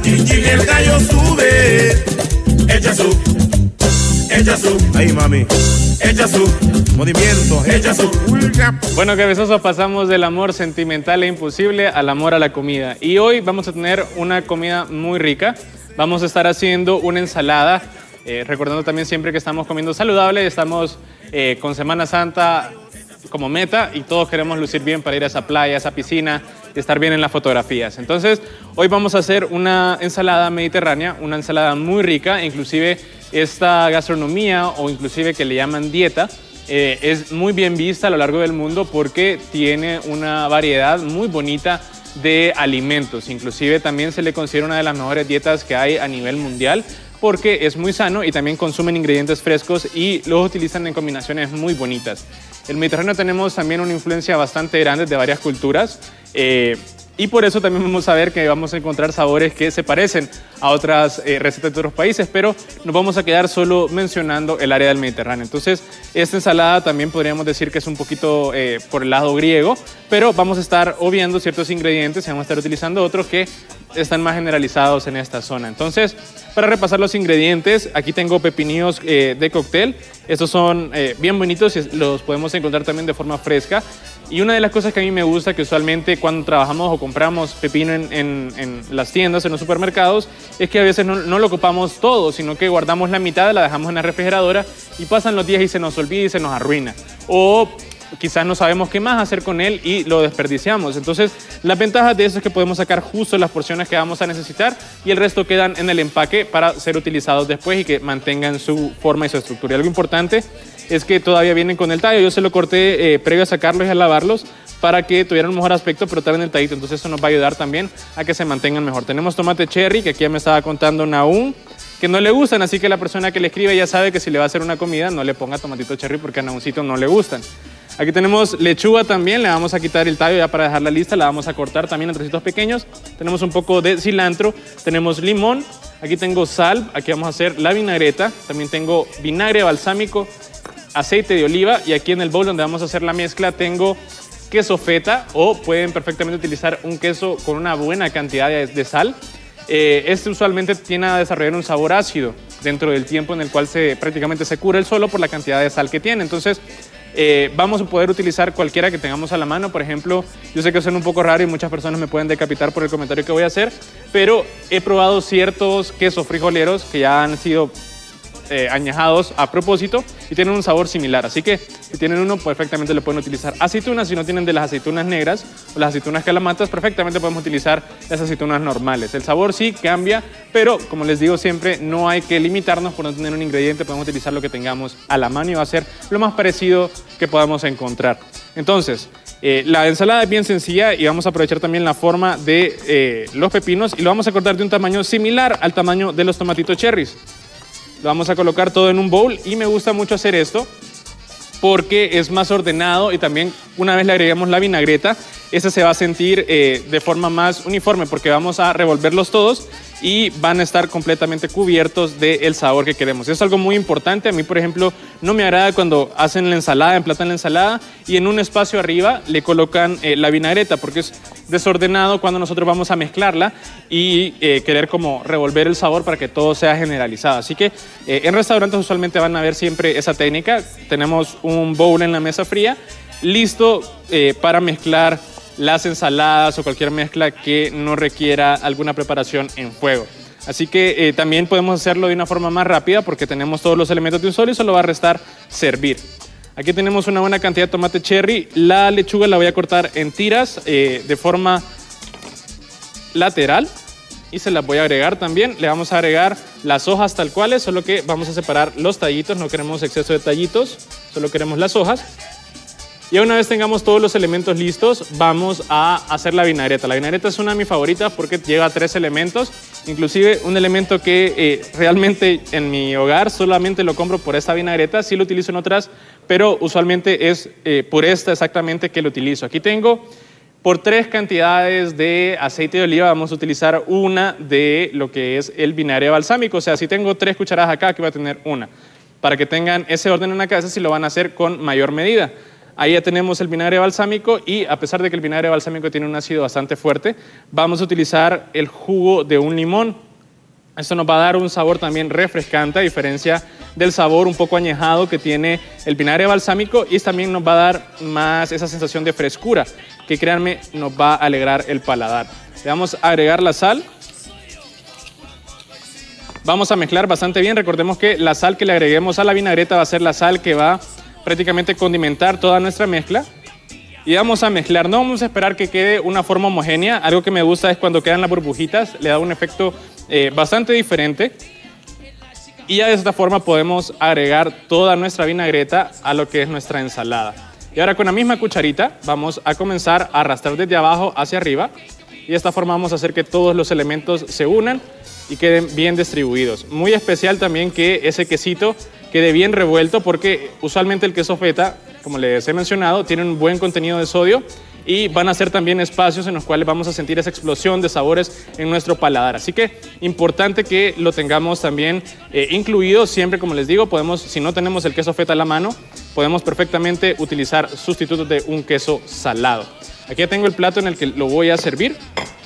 chinchín el gallo sube. Echa su, ahí mami, echa su movimiento, echa su. Bueno, cabezosos, pasamos del amor sentimental e imposible al amor a la comida. Y hoy vamos a tener una comida muy rica. Vamos a estar haciendo una ensalada, recordando también siempre que estamos comiendo saludable. Estamos con Semana Santa como meta y todos queremos lucir bien para ir a esa playa, a esa piscina y estar bien en las fotografías. Entonces, hoy vamos a hacer una ensalada mediterránea, una ensalada muy rica. Inclusive esta gastronomía, o inclusive que le llaman dieta, es muy bien vista a lo largo del mundo porque tiene una variedad muy bonita de alimentos. Inclusive también se le considera una de las mejores dietas que hay a nivel mundial porque es muy sano y también consumen ingredientes frescos y los utilizan en combinaciones muy bonitas. El Mediterráneo tenemos también una influencia bastante grande de varias culturas y por eso también vamos a ver que vamos a encontrar sabores que se parecen a otras recetas de otros países, pero nos vamos a quedar solo mencionando el área del Mediterráneo. Entonces, esta ensalada también podríamos decir que es un poquito por el lado griego, pero vamos a estar obviando ciertos ingredientes y vamos a estar utilizando otros que están más generalizados en esta zona. Entonces, para repasar los ingredientes, aquí tengo pepinillos de cóctel. Estos son bien bonitos y los podemos encontrar también de forma fresca. Y una de las cosas que a mí me gusta, que usualmente cuando trabajamos o compramos pepino en las tiendas, en los supermercados, es que a veces no lo ocupamos todo, sino que guardamos la mitad, la dejamos en la refrigeradora y pasan los días y se nos olvida y se nos arruina. O quizás no sabemos qué más hacer con él y lo desperdiciamos. Entonces, las ventajas de eso es que podemos sacar justo las porciones que vamos a necesitar y el resto quedan en el empaque para ser utilizados después y que mantengan su forma y su estructura. Y algo importante es que todavía vienen con el tallo. Yo se lo corté previo a sacarlos y a lavarlos para que tuvieran un mejor aspecto, pero traen el tallito. Entonces, eso nos va a ayudar también a que se mantengan mejor. Tenemos tomate cherry, que aquí ya me estaba contando Nahum, que no le gustan, así que la persona que le escribe ya sabe que si le va a hacer una comida, no le ponga tomatito cherry porque a Nahumcito no le gustan. Aquí tenemos lechuga también, le vamos a quitar el tallo ya para dejarla lista, la vamos a cortar también en trocitos pequeños. Tenemos un poco de cilantro, tenemos limón, aquí tengo sal, aquí vamos a hacer la vinagreta, también tengo vinagre balsámico, aceite de oliva y aquí en el bowl donde vamos a hacer la mezcla tengo queso feta o pueden perfectamente utilizar un queso con una buena cantidad de sal. Este usualmente tiene a desarrollar un sabor ácido dentro del tiempo en el cual prácticamente se cura el solo por la cantidad de sal que tiene. Entonces, vamos a poder utilizar cualquiera que tengamos a la mano. Por ejemplo, yo sé que suena un poco raro y muchas personas me pueden decapitar por el comentario que voy a hacer, pero he probado ciertos quesos frijoleros que ya han sido añejados a propósito y tienen un sabor similar. Así que si tienen uno, perfectamente lo pueden utilizar. Aceitunas, si no tienen de las aceitunas negras o las aceitunas calamatas, perfectamente podemos utilizar las aceitunas normales. El sabor sí cambia, pero como les digo siempre, no hay que limitarnos por no tener un ingrediente. Podemos utilizar lo que tengamos a la mano y va a ser lo más parecido que podamos encontrar. Entonces, la ensalada es bien sencilla y vamos a aprovechar también la forma de los pepinos y lo vamos a cortar de un tamaño similar al tamaño de los tomatitos cherries. Lo vamos a colocar todo en un bowl y me gusta mucho hacer esto porque es más ordenado y también una vez le agregamos la vinagreta, ese se va a sentir de forma más uniforme porque vamos a revolverlos todos y van a estar completamente cubiertos del sabor que queremos. Es algo muy importante. A mí, por ejemplo, no me agrada cuando hacen la ensalada, emplatan la ensalada y en un espacio arriba le colocan la vinagreta porque es desordenado cuando nosotros vamos a mezclarla y querer como revolver el sabor para que todo sea generalizado. Así que en restaurantes usualmente van a ver siempre esa técnica. Tenemos un bowl en la mesa fría listo para mezclar las ensaladas o cualquier mezcla que no requiera alguna preparación en fuego. Así que también podemos hacerlo de una forma más rápida porque tenemos todos los elementos de un solo y solo va a restar servir. Aquí tenemos una buena cantidad de tomate cherry. La lechuga la voy a cortar en tiras de forma lateral y se las voy a agregar también. Le vamos a agregar las hojas tal cuales, solo que vamos a separar los tallitos. No queremos exceso de tallitos, solo queremos las hojas. Y una vez tengamos todos los elementos listos, vamos a hacer la vinagreta. La vinagreta es una de mis favoritas porque lleva 3 elementos, inclusive un elemento que realmente en mi hogar solamente lo compro por esta vinagreta, sí lo utilizo en otras, pero usualmente es por esta exactamente que lo utilizo. Aquí tengo por 3 cantidades de aceite de oliva, vamos a utilizar una de lo que es el vinagre balsámico, o sea, si tengo 3 cucharadas acá, aquí voy a tener una, para que tengan ese orden en la casa si lo van a hacer con mayor medida. Ahí ya tenemos el vinagre balsámico y a pesar de que el vinagre balsámico tiene un ácido bastante fuerte, vamos a utilizar el jugo de un limón. Esto nos va a dar un sabor también refrescante, a diferencia del sabor un poco añejado que tiene el vinagre balsámico, y también nos va a dar más esa sensación de frescura, que créanme, nos va a alegrar el paladar. Le vamos a agregar la sal. Vamos a mezclar bastante bien. Recordemos que la sal que le agreguemos a la vinagreta va a ser la sal que va prácticamente condimentar toda nuestra mezcla. Y vamos a mezclar, no vamos a esperar que quede una forma homogénea. Algo que me gusta es cuando quedan las burbujitas, le da un efecto bastante diferente. Y ya de esta forma podemos agregar toda nuestra vinagreta a lo que es nuestra ensalada. Y ahora con la misma cucharita vamos a comenzar a arrastrar desde abajo hacia arriba. Y de esta forma vamos a hacer que todos los elementos se unan y queden bien distribuidos. Muy especial también que ese quesito quede bien revuelto, porque usualmente el queso feta, como les he mencionado, tiene un buen contenido de sodio y van a ser también espacios en los cuales vamos a sentir esa explosión de sabores en nuestro paladar. Así que importante que lo tengamos también incluido. Siempre, como les digo, podemos, si no tenemos el queso feta a la mano, podemos perfectamente utilizar sustitutos de un queso salado. Aquí ya tengo el plato en el que lo voy a servir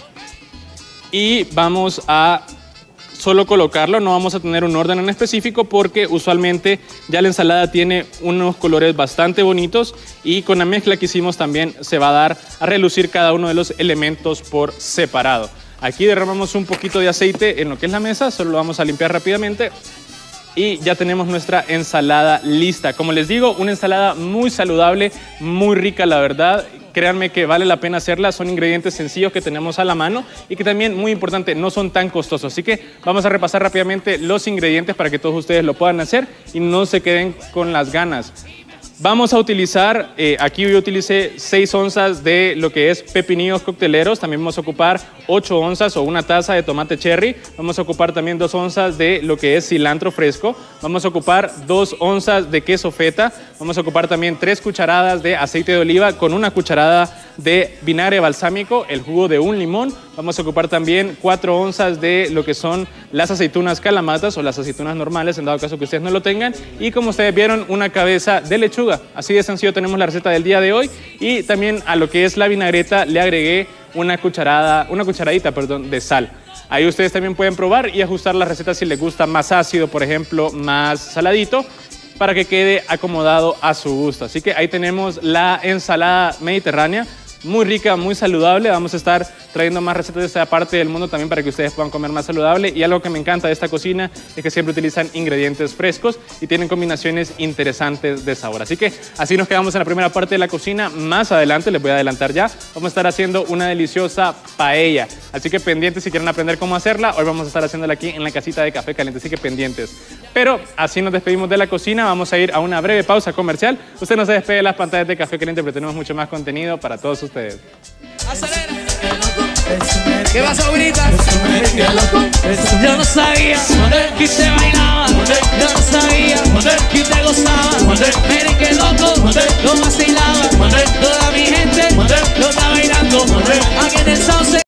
y vamos a solo colocarlo. No vamos a tener un orden en específico porque usualmente ya la ensalada tiene unos colores bastante bonitos y con la mezcla que hicimos también se va a dar a relucir cada uno de los elementos por separado. Aquí derramamos un poquito de aceite en lo que es la mesa, solo lo vamos a limpiar rápidamente y ya tenemos nuestra ensalada lista. Como les digo, una ensalada muy saludable, muy rica, la verdad. Créanme que vale la pena hacerla, son ingredientes sencillos que tenemos a la mano y que también, muy importante, no son tan costosos. Así que vamos a repasar rápidamente los ingredientes para que todos ustedes lo puedan hacer y no se queden con las ganas. Vamos a utilizar, aquí yo utilicé 6 onzas de lo que es pepinillos cocteleros. También vamos a ocupar 8 onzas o una taza de tomate cherry. Vamos a ocupar también 2 onzas de lo que es cilantro fresco. Vamos a ocupar 2 onzas de queso feta. Vamos a ocupar también 3 cucharadas de aceite de oliva con una cucharada de vinagre balsámico, el jugo de un limón. Vamos a ocupar también 4 onzas de lo que son las aceitunas calamatas o las aceitunas normales, en dado caso que ustedes no lo tengan. Y como ustedes vieron, una cabeza de lechuga. Así de sencillo tenemos la receta del día de hoy. Y también a lo que es la vinagreta le agregué una cucharadita de sal. Ahí ustedes también pueden probar y ajustar la receta si les gusta más ácido, por ejemplo, más saladito, para que quede acomodado a su gusto. Así que ahí tenemos la ensalada mediterránea. Muy rica, muy saludable. Vamos a estar trayendo más recetas de esta parte del mundo también para que ustedes puedan comer más saludable. Y algo que me encanta de esta cocina es que siempre utilizan ingredientes frescos y tienen combinaciones interesantes de sabor. Así que así nos quedamos en la primera parte de la cocina. Más adelante, les voy a adelantar ya, vamos a estar haciendo una deliciosa paella. Así que pendientes si quieren aprender cómo hacerla. Hoy vamos a estar haciéndola aquí en la casita de Café Caliente, así que pendientes. Pero así nos despedimos de la cocina. Vamos a ir a una breve pausa comercial. Usted no se despegue de las pantallas de Café Caliente, pero tenemos mucho más contenido para todos ustedes. Acelera. ¿Qué pasó, Brita? Yo no sabía que te bailaba. Yo no sabía que te gozaba.